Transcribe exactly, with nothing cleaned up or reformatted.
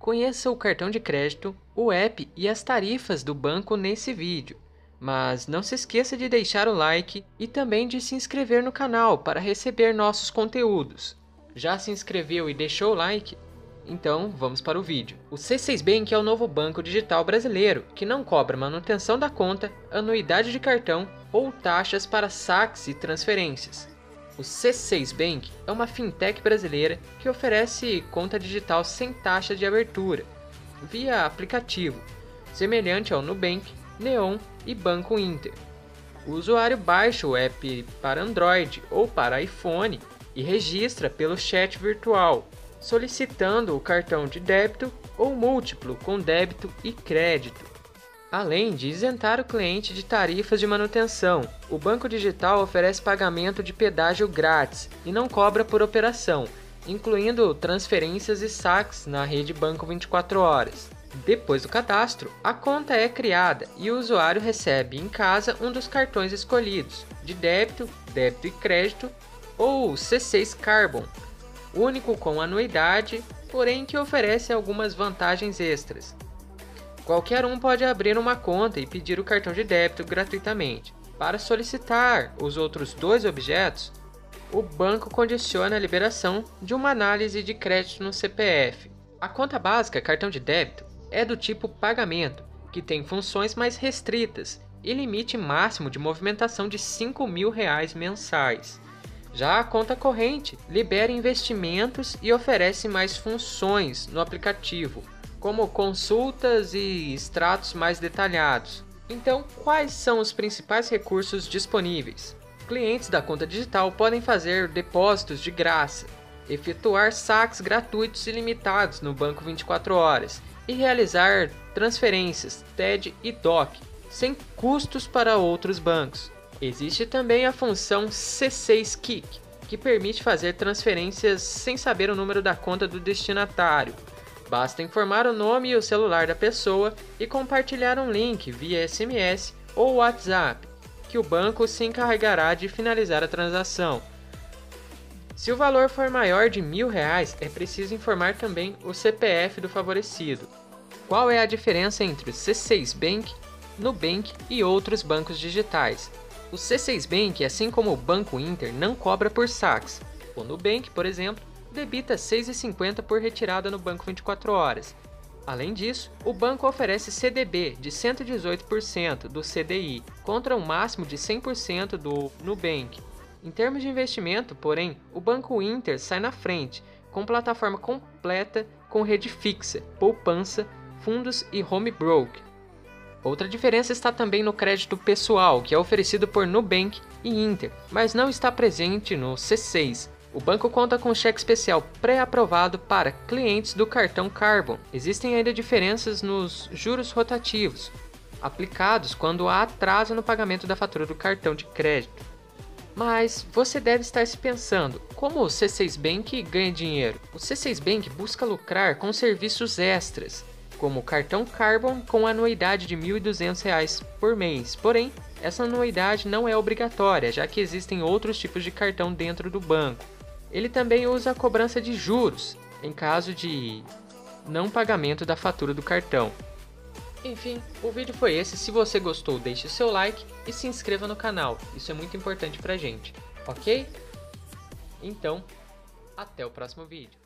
Conheça o cartão de crédito, o app e as tarifas do banco nesse vídeo. Mas não se esqueça de deixar o like e também de se inscrever no canal para receber nossos conteúdos. Já se inscreveu e deixou o like? Então vamos para o vídeo. O C seis Bank é o novo banco digital brasileiro que não cobra manutenção da conta, anuidade de cartão ou taxas para saques e transferências. O C seis Bank é uma fintech brasileira que oferece conta digital sem taxa de abertura, via aplicativo, semelhante ao Nubank, Neon e Banco Inter. O usuário baixa o app para Android ou para iPhone e registra pelo chat virtual, solicitando o cartão de débito ou múltiplo com débito e crédito. Além de isentar o cliente de tarifas de manutenção, o banco digital oferece pagamento de pedágio grátis e não cobra por operação, incluindo transferências e saques na rede Banco vinte e quatro horas. Depois do cadastro, a conta é criada e o usuário recebe em casa um dos cartões escolhidos, de débito, débito e crédito ou C seis Carbon, único com anuidade, porém que oferece algumas vantagens extras. Qualquer um pode abrir uma conta e pedir o cartão de débito gratuitamente. Para solicitar os outros dois objetos, o banco condiciona a liberação de uma análise de crédito no C P F. A conta básica cartão de débito é do tipo pagamento, que tem funções mais restritas e limite máximo de movimentação de cinco mil reais mensais. Já a conta corrente libera investimentos e oferece mais funções no aplicativo, como consultas e extratos mais detalhados. Então, quais são os principais recursos disponíveis? Clientes da conta digital podem fazer depósitos de graça, efetuar saques gratuitos ilimitados no Banco vinte e quatro horas e realizar transferências T E D e D O C sem custos para outros bancos. Existe também a função C seis Kick, que permite fazer transferências sem saber o número da conta do destinatário. Basta informar o nome e o celular da pessoa e compartilhar um link via S M S ou WhatsApp, que o banco se encarregará de finalizar a transação. Se o valor for maior de mil reais, é preciso informar também o C P F do favorecido. Qual é a diferença entre o C seis Bank, Nubank e outros bancos digitais? O C seis Bank, assim como o Banco Inter, não cobra por saques. O Nubank, por exemplo, debita seis reais e cinquenta centavos por retirada no Banco vinte e quatro horas. Além disso, o banco oferece C D B de cento e dezoito por cento do C D I, contra um máximo de cem por cento do Nubank. Em termos de investimento, porém, o Banco Inter sai na frente, com plataforma completa com rede fixa, poupança, fundos e home broker. Outra diferença está também no crédito pessoal, que é oferecido por Nubank e Inter, mas não está presente no C seis. O banco conta com cheque especial pré-aprovado para clientes do cartão Carbon. Existem ainda diferenças nos juros rotativos, aplicados quando há atraso no pagamento da fatura do cartão de crédito. Mas você deve estar se pensando, como o C seis Bank ganha dinheiro? O C seis Bank busca lucrar com serviços extras, como o cartão Carbon com anuidade de mil e duzentos reais por mês. Porém, essa anuidade não é obrigatória, já que existem outros tipos de cartão dentro do banco. Ele também usa a cobrança de juros, em caso de não pagamento da fatura do cartão. Enfim, o vídeo foi esse. Se você gostou, deixe seu like e se inscreva no canal. Isso é muito importante pra gente, ok? Então, até o próximo vídeo.